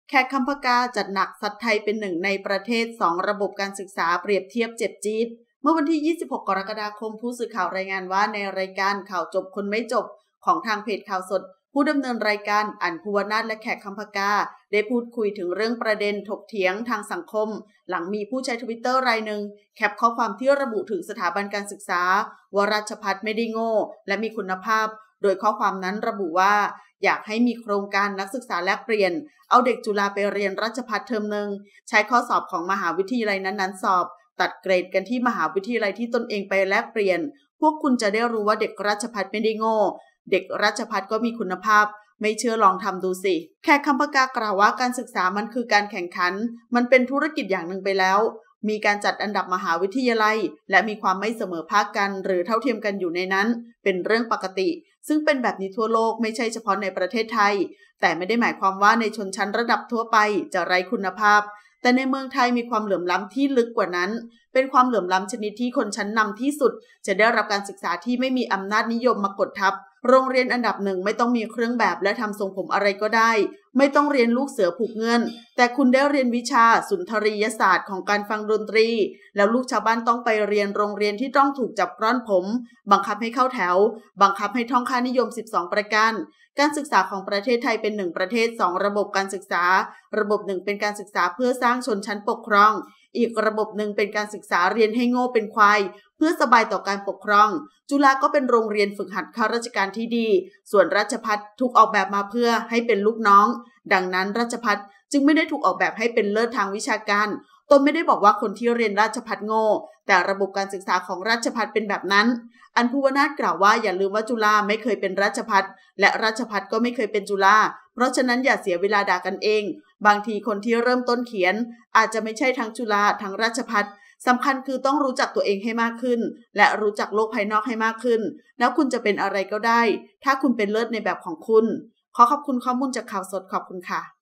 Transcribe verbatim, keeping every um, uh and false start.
แขกคำพกาจัดหนักซัดไทยเป็นหนึ่งในประเทศสองระบบการศึกษาเปรียบเทียบเจ็บจี๊ดเมื่อวันที่ยี่สิบหกกรกฎาคมผู้สื่อข่าวรายงานว่าในรายการข่าวจบคนไม่จบของทางเพจข่าวสดผู้ดำเนินรายการอั๋นภูวนาถและแขกคำพกาได้พูดคุยถึงเรื่องประเด็นถกเถียงทางสังคมหลังมีผู้ใช้ ทวิตเตอร์ รายหนึ่งแคปข้อความที่ระบุถึงสถาบันการศึกษาว่าราชภัฏไม่ได้โง่และมีคุณภาพโดยข้อความนั้นระบุว่าอยากให้มีโครงการนักศึกษาแลกเปลี่ยนเอาเด็กจุฬาไปเรียนราชภัฏเทอมหนึ่งใช้ข้อสอบของมหาวิทยาลัยนั้นๆสอบตัดเกรดกันที่มหาวิทยาลัยที่ตนเองไปแลกเปลี่ยนพวกคุณจะได้รู้ว่าเด็กราชภัฏไม่ได้โง่เด็กราชภัฏก็มีคุณภาพไม่เชื่อลองทำดูสิแขกคำพกากล่าวว่าการศึกษามันคือการแข่งขันมันเป็นธุรกิจอย่างหนึ่งไปแล้วมีการจัดอันดับมหาวิทยาลัยและมีความไม่เสมอภาคกันหรือเท่าเทียมกันอยู่ในนั้นเป็นเรื่องปกติซึ่งเป็นแบบนี้ทั่วโลกไม่ใช่เฉพาะในประเทศไทยแต่ไม่ได้หมายความว่าในชนชั้นระดับทั่วไปจะไร้คุณภาพแต่ในเมืองไทยมีความเหลื่อมล้ำที่ลึกกว่านั้นเป็นความเหลื่อมล้ำชนิดที่คนชั้นนำที่สุดจะได้รับการศึกษาที่ไม่มีอำนาจนิยมมากดทับโรงเรียนอันดับหนึ่งไม่ต้องมีเครื่องแบบและทำทรงผมอะไรก็ได้ไม่ต้องเรียนลูกเสือผูกเงื่อนแต่คุณได้เรียนวิชาสุนทรียศาสตร์ของการฟังดนตรีแล้วลูกชาวบ้านต้องไปเรียนโรงเรียนที่ต้องถูกจับร่อนผมบังคับให้เข้าแถวบังคับให้ท่องค่านิยมสิบสองประการการศึกษาของประเทศไทยเป็นหนึ่งประเทศสองระบบการศึกษาระบบหนึ่งเป็นการศึกษาเพื่อสร้างชนชั้นปกครองอีกระบบหนึ่งเป็นการศึกษาเรียนให้โง่เป็นควายเพื่อสบายต่อการปกครองจุฬาก็เป็นโรงเรียนฝึกหัดข้าราชการที่ดีส่วนราชภัฏถูกออกแบบมาเพื่อให้เป็นลูกน้องดังนั้นราชภัฏจึงไม่ได้ถูกออกแบบให้เป็นเลิศทางวิชาการตนไม่ได้บอกว่าคนที่เรียนราชภัฏโง่แต่ระบบการศึกษาของราชภัฏเป็นแบบนั้นอั๋นภูวนาถกล่าวว่าอย่าลืมว่าจุฬาไม่เคยเป็นราชภัฏและราชภัฏก็ไม่เคยเป็นจุฬาเพราะฉะนั้นอย่าเสียเวลาด่ากันเองบางทีคนที่เริ่มต้นเขียนอาจจะไม่ใช่ทั้งจุฬาทั้งราชภัฏสำคัญคือต้องรู้จักตัวเองให้มากขึ้นและรู้จักโลกภายนอกให้มากขึ้นแล้วคุณจะเป็นอะไรก็ได้ถ้าคุณเป็นเลิศในแบบของคุณขอขอบคุณข้อมูลจากข่าวสดขอบคุณค่ะ